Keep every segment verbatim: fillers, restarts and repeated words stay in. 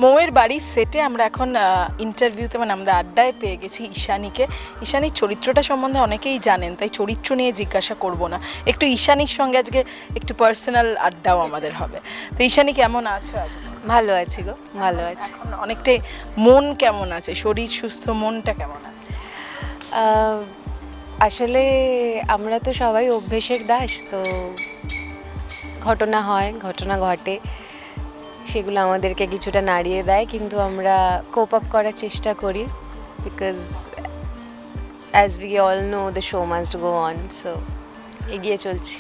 মৌয়ের বাড়ির সেটে আমরা এখন ইন্টারভিউতে মানে আমরা আড্ডায় পেয়ে গেছি ঈশানীকে। ঈশানীর চরিত্রটা সম্বন্ধে অনেকেই জানেন, তাই চরিত্র নিয়ে জিজ্ঞাসা করব না, একটু ঈশানীর সঙ্গে আজকে একটু পার্সোনাল আড্ডাও আমাদের হবে। তো ঈশানী কেমন আছো আজ? ভালো আছি গো, ভালো আছি। অনেকটাই মন কেমন আছে, শরীর সুস্থ, মনটা কেমন আছে? আসলে আমরা তো সবাই অভ্যেসের দাস, তো ঘটনা হয়, ঘটনা ঘটে, সেগুলো আমাদেরকে কিছুটা নাড়িয়ে দেয়, কিন্তু আমরা কোপ আপ করার চেষ্টা করি, because as we all know the show must go on, so এগিয়ে চলছি।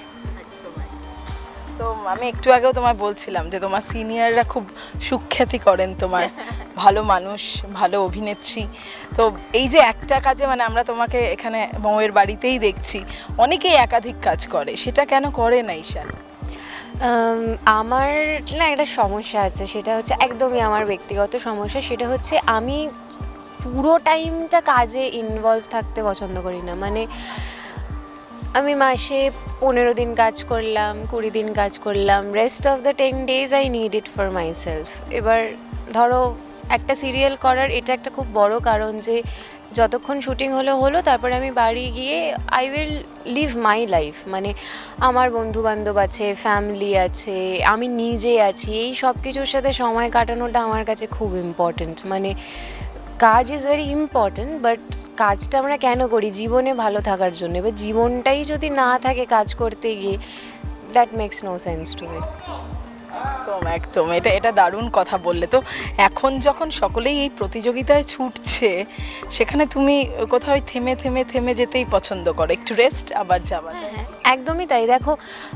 তো আমি একটু আগেও তোমায় বলছিলাম যে তোমার সিনিয়ররা খুব সুখ্যাতি করেন তোমার, ভালো মানুষ, ভালো অভিনেত্রী। তো এই যে একটা কাজে মানে আমরা তোমাকে এখানে মৌয়ের বাড়িতেই দেখছি, অনেকেই একাধিক কাজ করে, সেটা কেন করে না ঈশানী? আমার না একটা সমস্যা আছে, সেটা হচ্ছে একদমই আমার ব্যক্তিগত সমস্যা। সেটা হচ্ছে আমি পুরো টাইমটা কাজে ইনভলভ থাকতে পছন্দ করি না। মানে আমি মাসে পনেরো দিন কাজ করলাম, কুড়ি দিন কাজ করলাম, rest of the ten days I need it for myself. এবার ধরো একটা সিরিয়াল করার এটা একটা খুব বড় কারণ যে যতক্ষণ শুটিং হলো হলো তারপরে আমি বাড়ি গিয়ে I will live my life. মানে আমার বন্ধুবান্ধব আছে, ফ্যামিলি আছে, আমি নিজে আছি, এই সব কিছুর সাথে সময় কাটানোটা আমার কাছে খুব ইম্পর্ট্যান্ট। মানে কাজ ইজ ভেরি ইম্পর্ট্যান্ট, বাট কাজটা আমরা কেন করি? জীবনে ভালো থাকার জন্য। এবার জীবনটাই যদি না থাকে কাজ করতে গিয়ে, that makes no sense to me. একদম একদম, এটা এটা দারুণ কথা বললে। তো এখন যখন সকলেই এই প্রতিযোগিতায় ছুটছে, সেখানে তুমি কোথাও থেমে থেমে থেমে যেতেই পছন্দ করো, একটু রেস্ট আবার যাবার? একদমই তাই। দেখো,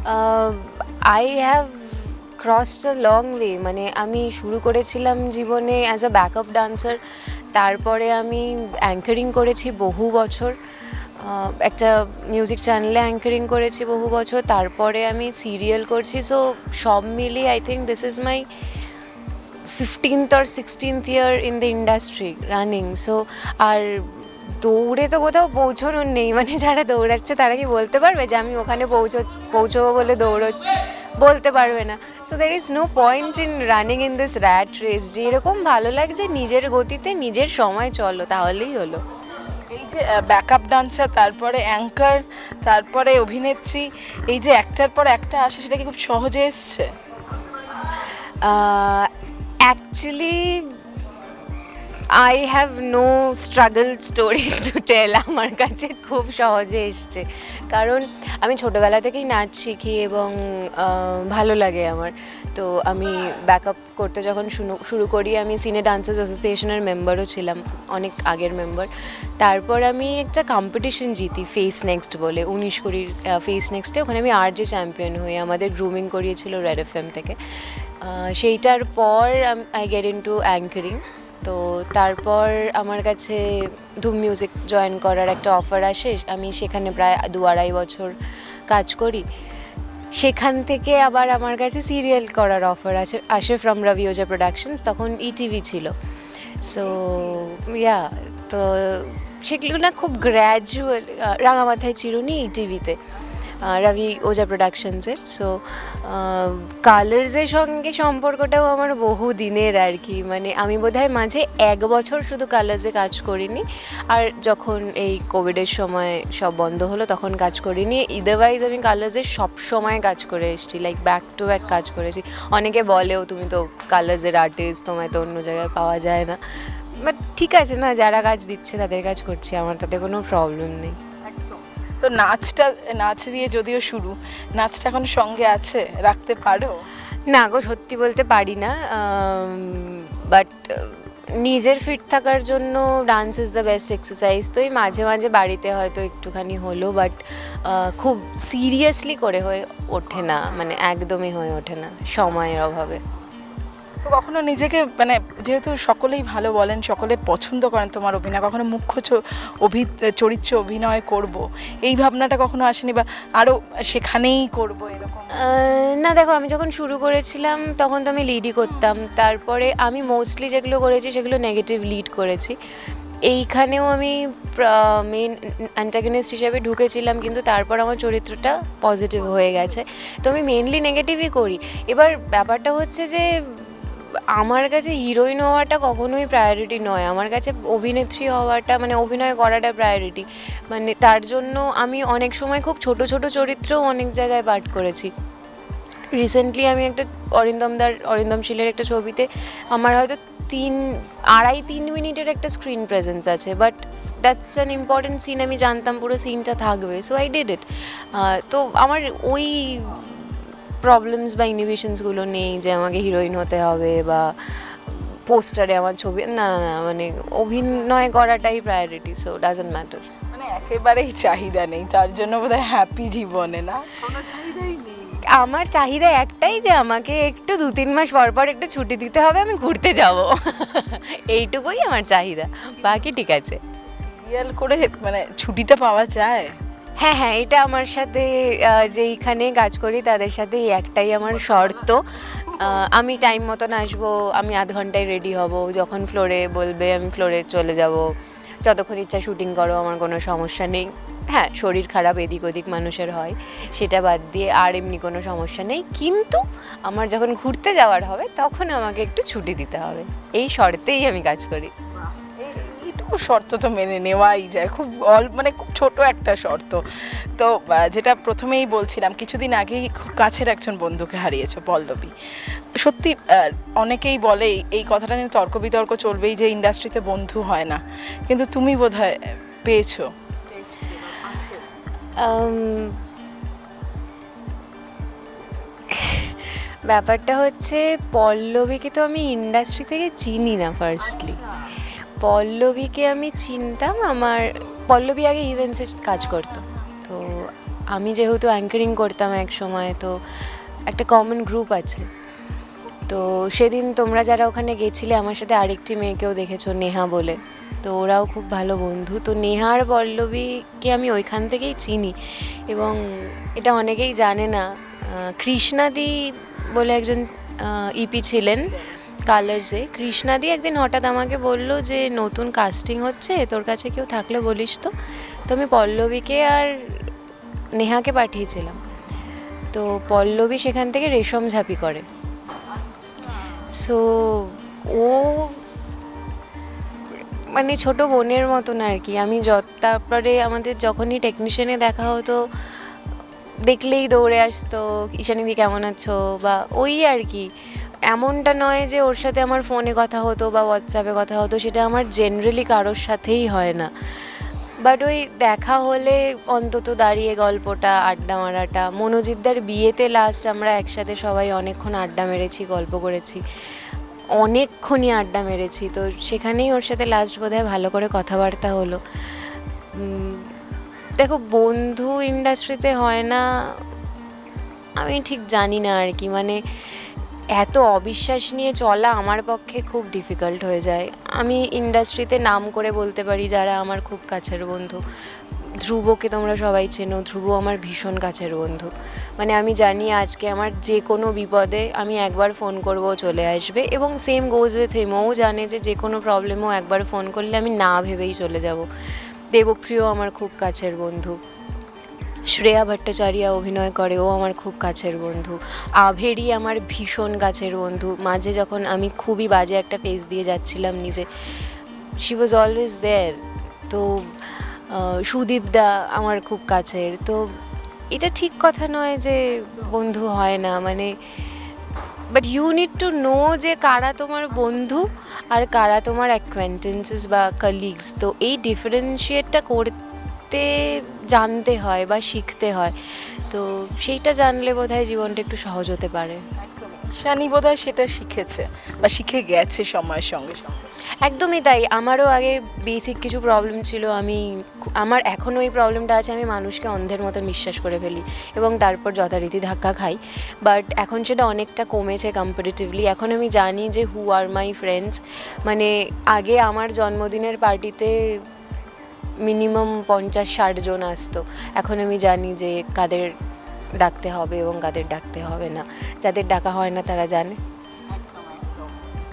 I have crossed a long way. মানে আমি শুরু করেছিলাম জীবনে অ্যাজ আ ব্যাকআপ ডান্সার, তারপরে আমি অ্যাঙ্কারিং করেছি বহু বছর, একটা মিউজিক চ্যানেলে অ্যাঙ্কারিং করেছি বহু বছর, তারপরে আমি সিরিয়াল করছি। সো সব মিলিয়ে I think this is my fifteenth or sixteenth year in the industry running. So আর দৌড়ে তো কোথাও পৌঁছানোর নেই। মানে যারা দৌড়াচ্ছে তারা কি বলতে পারবে যে আমি ওখানে পৌঁছো পৌঁছবো বলে দৌড়চ্ছি? বলতে পারবে না। So there is no point in running in this rat race. যেরকম ভালো লাগছে নিজের গতিতে নিজের সময় চলো, তাহলেই হলো। এই যে ব্যাকআপ ডান্সার, তারপরে অ্যাঙ্কার, তারপরে অভিনেত্রী, এই যে একটার পর একটা আসে, সেটা কি খুব সহজে এসছে? Actually I have no struggle stories to tell. আমার কাছে খুব সহজে এসছে, কারণ আমি ছোটোবেলা থেকেই নাচ শিখি এবং ভালো লাগে আমার। তো আমি ব্যাকআপ করতে যখন শুরু করি, আমি সিনে ডান্সার্স অ্যাসোসিয়েশনের মেম্বারও ছিলাম, অনেক আগের মেম্বার। তারপর আমি একটা কম্পিটিশন জিতি, ফেস নেক্সট বলে, উনিশ কুড়ির ফেস নেক্সটে। ওখানে আমি আর যে চ্যাম্পিয়ন হই, আমাদের গ্রুমিং করিয়েছিল রেড এফ এম থেকে। সেইটার পর I get into anchoring. তো তারপর আমার কাছে ধুম মিউজিক জয়েন করার একটা অফার আসে, আমি সেখানে প্রায় দু আড়াই বছর কাজ করি। সেখান থেকে আবার আমার কাছে সিরিয়াল করার অফার আসে আসে ফ্রম রবি ওজা প্রোডাকশনস, তখন ইটিভি ছিল। সো ইয়া, তো সেগুলো না খুব গ্র্যাজুয়াল, রাঙামাথায় চিরুনি ইটিভিতে, রবি ওজা প্রোডাকশনসের। সো কালার্সের সঙ্গে সম্পর্কটাও আমার বহু দিনের আর কি। মানে আমি বোধহয় মাঝে এক বছর শুধু কালার্সে কাজ করিনি, আর যখন এই কোভিডের সময় সব বন্ধ হলো তখন কাজ করিনি। ইদারওয়াইজ আমি কালার্সে সব সময় কাজ করে এসেছি, লাইক ব্যাক টু ব্যাক কাজ করেছি। অনেকে বলেও তুমি তো কালার্সের আর্টিস্ট, তোমায় তো অন্য জায়গায় পাওয়া যায় না, বাট ঠিক আছে না, যারা কাজ দিচ্ছে তাদের কাজ করছি, আমার তাতে কোনো প্রবলেম নেই। তো নাচটা, নাচ দিয়ে যদিও শুরু, নাচটা এখন সঙ্গে আছে, রাখতে পারো? না গো, সত্যি বলতে পারি না, বাট নিজের ফিট থাকার জন্য dance is the best exercise. তো এই মাঝে মাঝে বাড়িতে হয়তো একটুখানি হলো, বাট খুব সিরিয়াসলি করে হয়ে ওঠে না, মানে একদমই হয়ে ওঠে না সময়ের অভাবে। তো কখনো নিজেকে, মানে যেহেতু সকলেই ভালো বলেন, সকলে পছন্দ করেন তোমার অভিনয়, কখনো মুখ্য অভি চরিত্রে অভিনয় করব এই ভাবনাটা কখনো আসেনি, বা আরও সেখানেই করব এরকম? না দেখো, আমি যখন শুরু করেছিলাম তখন তো আমি লিডই করতাম। তারপরে আমি মোস্টলি যেগুলো করেছি সেগুলো নেগেটিভ লিড করেছি। এইখানেও আমি মেন অ্যান্টাগনিস্ট হিসেবে ঢুকেছিলাম, কিন্তু তারপর আমার চরিত্রটা পজিটিভ হয়ে গেছে। তো আমি মেনলি নেগেটিভই করি। এবার ব্যাপারটা হচ্ছে যে আমার কাছে হিরোইন হওয়াটা কখনোই প্রায়োরিটি নয়, আমার কাছে অভিনেত্রী হওয়াটা মানে অভিনয় করাটা প্রায়োরিটি। মানে তার জন্য আমি অনেক সময় খুব ছোট ছোট চরিত্রও অনেক জায়গায় পাঠ করেছি। রিসেন্টলি আমি একটা অরিন্দমদার অরিন্দম শীলের একটা ছবিতে আমার হয়তো তিন আড়াই তিন মিনিটের একটা স্ক্রিন প্রেজেন্স আছে, but that's an important scene, আমি জানতাম পুরো সিনটা থাকবে, সো আই ডিড ইট। তো আমার ওই প্রবলেমস বা ইনহিবিশনসগুলো নেই যে আমাকে হিরোইন হতে হবে বা পোস্টারে আমার ছবি, না না না, মানে অভিনয় করাটাই প্রায়োরিটি, সো ডাজন্ট ম্যাটার। মানে একেবারেই চাহিদা নেই, তার জন্য বোধহয় হ্যাপি জীবনে, না কোনো চাহিদাই নেই। আমার চাহিদা একটাই যে আমাকে একটু দু তিন মাস পর পর একটু ছুটি দিতে হবে, আমি ঘুরতে যাব, এইটুকুই আমার চাহিদা, বাকি ঠিক আছে। সিরিয়াল করে মানে ছুটিটা পাওয়া যায়? হ্যাঁ হ্যাঁ, এটা আমার সাথে যেইখানে কাজ করি তাদের সাথে এই একটাই আমার শর্ত, আমি টাইম মতন আসবো, আমি আধ ঘন্টায় রেডি হব, যখন ফ্লোরে বলবে আমি ফ্লোরে চলে যাব, যতক্ষণ ইচ্ছা শুটিং করো, আমার কোনো সমস্যা নেই। হ্যাঁ, শরীর খারাপ এদিক ওদিক মানুষের হয়, সেটা বাদ দিয়ে আর এমনি কোনো সমস্যা নেই, কিন্তু আমার যখন ঘুরতে যাওয়ার হবে তখন আমাকে একটু ছুটি দিতে হবে, এই শর্তেই আমি কাজ করি। এইটুকু শর্ত তো মেনে নেওয়াই যায়, খুব অল মানে খুব ছোট একটা শর্ত। তো যেটা প্রথমেই বলছিলাম, কিছুদিন আগেই খুব কাছের একজন বন্ধুকে হারিয়েছো, পল্লবী। সত্যি অনেকেই বলে এই কথাটা নিয়ে তর্ক বিতর্ক চলবেই যে ইন্ডাস্ট্রিতে বন্ধু হয় না, কিন্তু তুমি বোধহয় পেয়েছো। ব্যাপারটা হচ্ছে, পল্লবীকে তো আমি ইন্ডাস্ট্রি থেকে চিনি না ফার্স্টলি। পল্লবীকে আমি চিনতাম, আমার পল্লবী আগে ইভেন্টসে কাজ করতো, তো আমি যেহেতু অ্যাঙ্কারিং করতাম এক সময়, তো একটা কমন গ্রুপ আছে। তো সেদিন তোমরা যারা ওখানে গেছিলে আমার সাথে আরেকটি মেয়েকেও দেখেছো, নেহা বলে, তো ওরাও খুব ভালো বন্ধু। তো নেহা আর পল্লবীকে আমি ওইখান থেকেই চিনি, এবং এটা অনেকেই জানে না, কৃষ্ণাদি বলে একজন ইপি ছিলেন কালার্সে, কৃষ্ণাদি একদিন হঠাৎ আমাকে বললো যে নতুন কাস্টিং হচ্ছে, তোর কাছে কেউ থাকলে বলিস তো। তো আমি পল্লবীকে আর নেহাকে পাঠিয়েছিলাম, তো পল্লবী সেখান থেকে রেশম ঝাঁপি করে। সো ও মানে ছোট বোনের মতন আর কি। আমি যত তারপরে আমাদের যখনই টেকনিশিয়ানে দেখা হতো দেখলেই দৌড়ে আসতো, ঈশানীদি কেমন আছো, বা ওই আর কি। এমনটা নয় যে ওর সাথে আমার ফোনে কথা হতো বা হোয়াটসঅ্যাপে কথা হতো, সেটা আমার জেনারেলি কারোর সাথেই হয় না, বাট ওই দেখা হলে অন্তত দাঁড়িয়ে গল্পটা, আড্ডা মারাটা। মনোজিৎদার বিয়েতে লাস্ট আমরা একসাথে সবাই অনেকক্ষণ আড্ডা মেরেছি, গল্প করেছি, অনেকক্ষণই আড্ডা মেরেছি, তো সেখানেই ওর সাথে লাস্ট বোধহয় ভালো করে কথাবার্তা হলো। দেখো, বন্ধু ইন্ডাস্ট্রিতে হয় না আমি ঠিক জানি না আর কি, মানে এত অবিশ্বাস নিয়ে চলা আমার পক্ষে খুব ডিফিকাল্ট হয়ে যায়। আমি ইন্ডাস্ট্রিতে নাম করে বলতে পারি যারা আমার খুব কাছের বন্ধু, ধ্রুবকে তোমরা সবাই চেনো, ধ্রুব আমার ভীষণ কাছের বন্ধু। মানে আমি জানি আজকে আমার যে কোনো বিপদে আমি একবার ফোন করবো, চলে আসবে, এবং সেম গোজ উইথ হিম, ও জানে যে যে কোনো প্রবলেমও একবার ফোন করলে আমি না ভেবেই চলে যাব। দেবপ্রিয় আমার খুব কাছের বন্ধু, শ্রেয়া ভট্টাচার্য অভিনয় করে, ও আমার খুব কাছের বন্ধু, আভেরি আমার ভীষণ কাছের বন্ধু। মাঝে যখন আমি খুবই বাজে একটা ফেস দিয়ে যাচ্ছিলাম নিজে, শি ওয়াজ অলওয়েজ দেয়ার। তো সুদীপদা আমার খুব কাছের। তো এটা ঠিক কথা নয় যে বন্ধু হয় না, মানে but you need to know যে কারা তোমার বন্ধু আর কারা তোমার অ্যাকোয়েন্টেন্সেস বা কলিগস। তো এই ডিফারেন্সিয়েটটা করতে জানতে হয় বা শিখতে হয়, তো সেইটা জানলে বোধহয় জীবনটা একটু সহজ হতে পারে। ঈশানী বোধহয় সেটা শিখেছে বা শিখে গেছে সময়ের সঙ্গে সঙ্গে। একদমই তাই, আমারও আগে বেসিক কিছু প্রবলেম ছিল, আমি আমার এখনও এই প্রবলেমটা আছে, আমি মানুষকে অন্ধের মতন বিশ্বাস করে ফেলি এবং তারপর যথারীতি ধাক্কা খাই। বাট এখন সেটা অনেকটা কমেছে কম্পারেটিভলি। এখন আমি জানি যে হু আর মাই ফ্রেন্ডস। মানে আগে আমার জন্মদিনের পার্টিতে মিনিমাম পঞ্চাশ ষাট জন আসতো, এখন আমি জানি যে কাদের ডাকতে হবে এবং কাদের ডাকতে হবে না। যাদের ডাকা হয় না তারা জানে।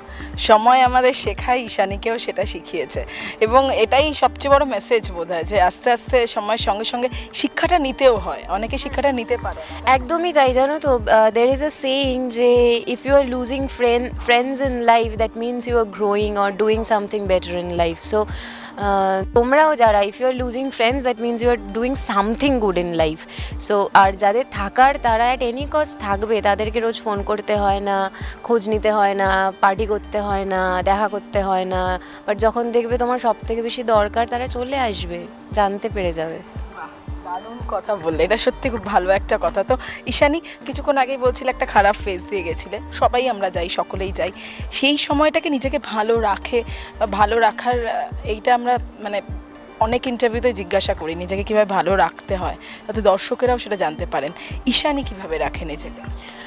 সময় আমাদের শেখায়, ঈশানীকেও সেটা শিখিয়েছে এবং এটাই সবচেয়ে বড় মেসেজ বোধহয় যে আস্তে আস্তে সময়ের সঙ্গে সঙ্গে শিক্ষাটা নিতেও হয়, অনেকে শিক্ষাটা নিতে পারে। একদমই তাই, জানো তো, দের ইজ আ সেইং যে if you are losing friend friends in life that means you are growing or doing something better in life. So তোমরাও যারা if you are losing friends that means you are doing something good in life. So আর যাদের থাকার তারা at any cost থাকবে, তাদেরকে রোজ phone করতে হয় না, খোঁজ নিতে হয় না, পার্টি করতে হয় না, দেখা করতে হয় না, বাট যখন দেখবে তোমার সব থেকে বেশি দরকার তারা চলে আসবে, জানতে পেরে যাবে। দারুণ কথা বললে, এটা সত্যি খুব ভালো একটা কথা। তো ঈশানী, কিছুক্ষণ আগেই বলছিলে একটা খারাপ ফেজ দিয়ে গেছিলে, সবাই আমরা যাই, সকলেই যাই, সেই সময়টাকে নিজেকে ভালো রাখে বা ভালো রাখার এইটা আমরা মানে অনেক ইন্টারভিউতে জিজ্ঞাসা করি নিজেকে কীভাবে ভালো রাখতে হয়, তাতে দর্শকেরাও সেটা জানতে পারেন। ঈশানী কীভাবে রাখে নিজেকে?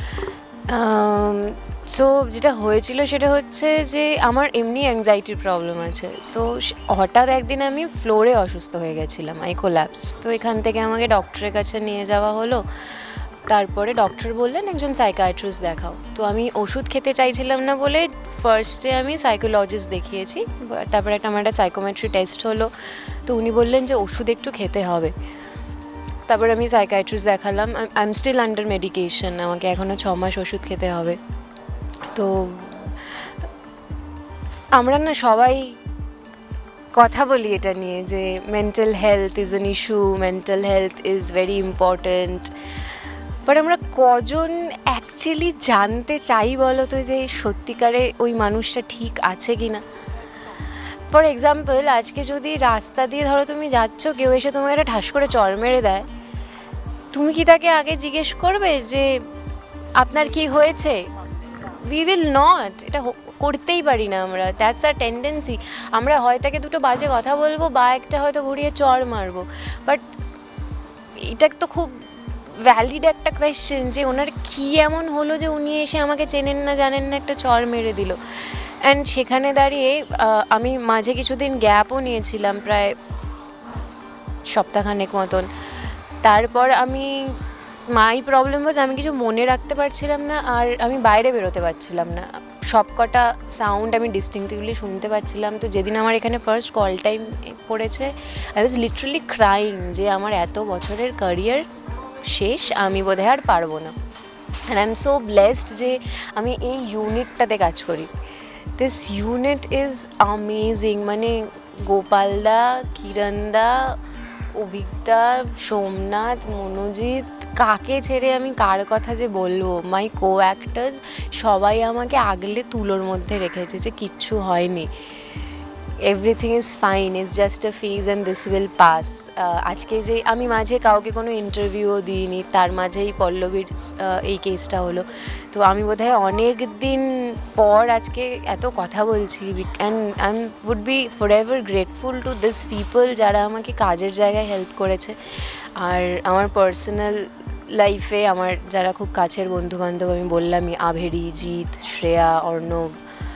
সো যেটা হয়েছিল সেটা হচ্ছে যে আমার এমনি অ্যাংজাইটির প্রবলেম আছে, তো হঠাৎ একদিন আমি ফ্লোরে অসুস্থ হয়ে গেছিলাম, আই কোল্যাপসড। তো এখান থেকে আমাকে ডক্টরের কাছে নিয়ে যাওয়া হলো, তারপরে ডক্টর বললেন একজন সাইকিয়াট্রিস্ট দেখাও। তো আমি ওষুধ খেতে চাইছিলাম না বলে ফার্স্টে আমি সাইকোলজিস্ট দেখিয়েছি, তারপরে একটা আমার একটা সাইকোমেট্রি টেস্ট হলো, তো উনি বললেন যে ওষুধ একটু খেতে হবে। তারপর আমি সাইকিয়াট্রিস্ট দেখালাম, I am still under medication, আমাকে এখনও ছ মাস ওষুধ খেতে হবে। তো আমরা না সবাই কথা বলি এটা নিয়ে যে mental health is an issue, mental health is very important, but আমরা কজন অ্যাকচুয়ালি জানতে চাই বলো তো যে সত্যিকারে ওই মানুষটা ঠিক আছে কি না। ফর এক্সাম্পল, আজকে যদি রাস্তা দিয়ে ধরো তুমি যাচ্ছ, কেউ এসে তোমাকে একটা ঠাস করে চড় মেরে দেয়, তুমি কি তাকে আগে জিজ্ঞেস করবে যে আপনার কি হয়েছে? উই উইল নট, এটা করতেই পারি না আমরা, দ্যাটস আ টেন্ডেন্সি। আমরা হয় তাকে দুটো বাজে কথা বলবো বা একটা হয়তো ঘুরিয়ে চড় মারবো, বাট এটা তো খুব ভ্যালিড একটা কোয়েশ্চেন যে ওনার কী এমন হলো যে উনি এসে আমাকে চেনেন না জানেন না একটা চড় মেরে দিল। অ্যান্ড সেখানে দাঁড়িয়ে আমি মাঝে কিছুদিন গ্যাপও নিয়েছিলাম, প্রায় সপ্তাহখানেক মতন। তারপর আমি মাই প্রবলেম ওয়াজ আমি কিছু মনে রাখতে পারছিলাম না, আর আমি বাইরে বেরোতে পারছিলাম না, সব কটা সাউন্ড আমি ডিস্টিংক্টলি শুনতে পাচ্ছিলাম। তো যেদিন আমার এখানে ফার্স্ট কল টাইম পড়েছে, আই ওয়াজ লিটারালি ক্রাইং যে আমার এত বছরের ক্যারিয়ার শেষ, আমি বোধহয় আর পারবো না। And I am so blessed যে আমি এই ইউনিটটাতে কাজ করি। দিস ইউনিট ইজ অ্যামেজিং, মানে গোপালদা, কিরণদা, অভিজ্ঞতা, সোমনাথ, মনোজিৎ, কাকে ছেড়ে আমি কার কথা যে বলবো, মাই কো অ্যাক্টার্স সবাই আমাকে আগলে তুলোর মধ্যে রেখেছে যে কিচ্ছু হয়নি, everything is fine, is just a phase and this will pass. আজকে যে আমি মাঝে কাউকে কোনো ইন্টারভিউও দিইনি, তার মাঝেই পল্লবীর এই কেসটা হলো, তো আমি বোধহয় অনেক দিন পর আজকে এত কথা বলছি, and I am would be forever grateful to this people যারা আমাকে কাজের জায়গায় হেল্প করেছে। আর আমার পার্সোনাল লাইফে আমার যারা খুব কাছের বন্ধুবান্ধব, আমি বললামই, Averi, Jeet, Shreya, Arnab,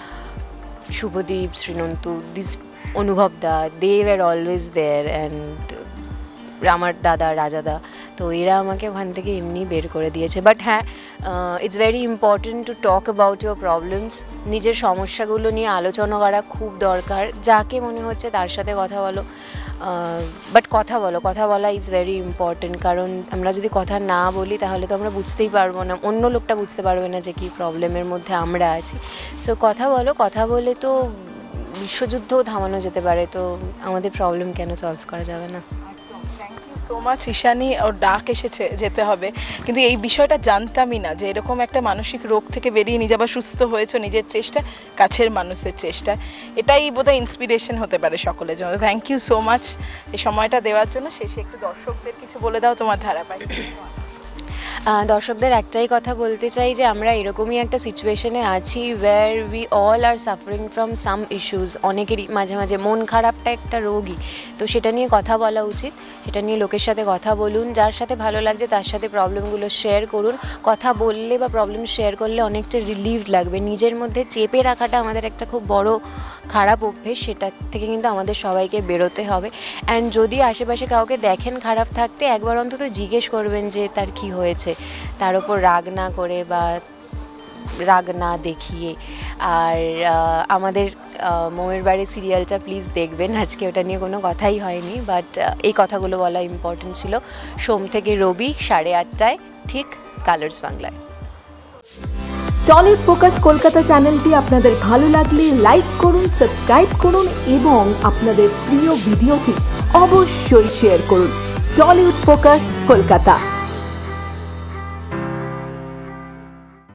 Subhadeep, Srinantu, this Anubhav da, they were always there, and আমার দাদা রাজাদা, তো এরা আমাকে ওখান থেকে এমনি বের করে দিয়েছে। বাট হ্যাঁ, it's very important to talk about your problems, নিজের সমস্যাগুলো নিয়ে আলোচনা করা খুব দরকার, যাকে মনে হচ্ছে তার সাথে কথা বলো, বাট কথা বলো, কথা বলা ইজ ভেরি ইম্পর্টেন্ট, কারণ আমরা যদি কথা না বলি তাহলে তো আমরা বুঝতেই পারবো না, অন্য লোকটা বুঝতে পারবে না যে কী প্রবলেমের মধ্যে আমরা আছি। সো কথা বলো, কথা বলে তো বিশ্বযুদ্ধও থামানো যেতে পারে, তো আমাদের প্রবলেম কেন সলভ করা যাবে না। সো মাচ ঈশানী, ওর ডাক এসেছে, যেতে হবে, কিন্তু এই বিষয়টা জানতামই না যে এরকম একটা মানসিক রোগ থেকে বেরিয়ে নিজে আবার সুস্থ হয়েছে নিজের চেষ্টা, কাছের মানুষের চেষ্টা, এটাই বোধহয় ইন্সপিরেশন হতে পারে সকলের জন্য। থ্যাংক ইউ সো মাচ এই সময়টা দেওয়ার জন্য। শেষে একটু দর্শকদের কিছু বলে দাও তোমার ধারাবাহিক। দর্শকদের একটাই কথা বলতে চাই যে আমরা এরকমই একটা সিচুয়েশনে আছি where we all are suffering from some issues, অনেকেরই মাঝে মাঝে মন খারাপটা একটা রোগই, তো সেটা নিয়ে কথা বলা উচিত, সেটা নিয়ে লোকের সাথে কথা বলুন, যার সাথে ভালো লাগছে তার সাথে প্রবলেমগুলো শেয়ার করুন। কথা বললে বা প্রবলেম শেয়ার করলে অনেকটা রিলিভ লাগবে, নিজের মধ্যে চেপে রাখাটা আমাদের একটা খুব বড় খারাপ অভ্যেস, সেটা থেকে কিন্তু আমাদের সবাইকে বেরোতে হবে। অ্যান্ড যদি আশেপাশে কাউকে দেখেন খারাপ থাকতে, একবার অন্তত জিজ্ঞেস করবেন যে তার কি হয়েছে, তার ওপর রাগ না করে বা রাগ না দেখিয়ে। আর আহ, আমাদের মৌয়ের বাড়ি সিরিয়ালটা প্লিজ দেখবেন, আজকে ওটা নিয়ে কোনো কথাই হয়নি, বাট এই কথাগুলো বলা ইম্পর্টেন্ট ছিল। সোম থেকে রবি সাড়ে আটটায় ঠিক কালার্স বাংলায়। টলিউড ফোকাস কলকাতা চ্যানেলটি আপনাদের ভালো লাগলে লাইক করুন, সাবস্ক্রাইব করুন এবং আপনাদের প্রিয় ভিডিওটি অবশ্যই শেয়ার করুন। টলিউড ফোকাস কলকাতা।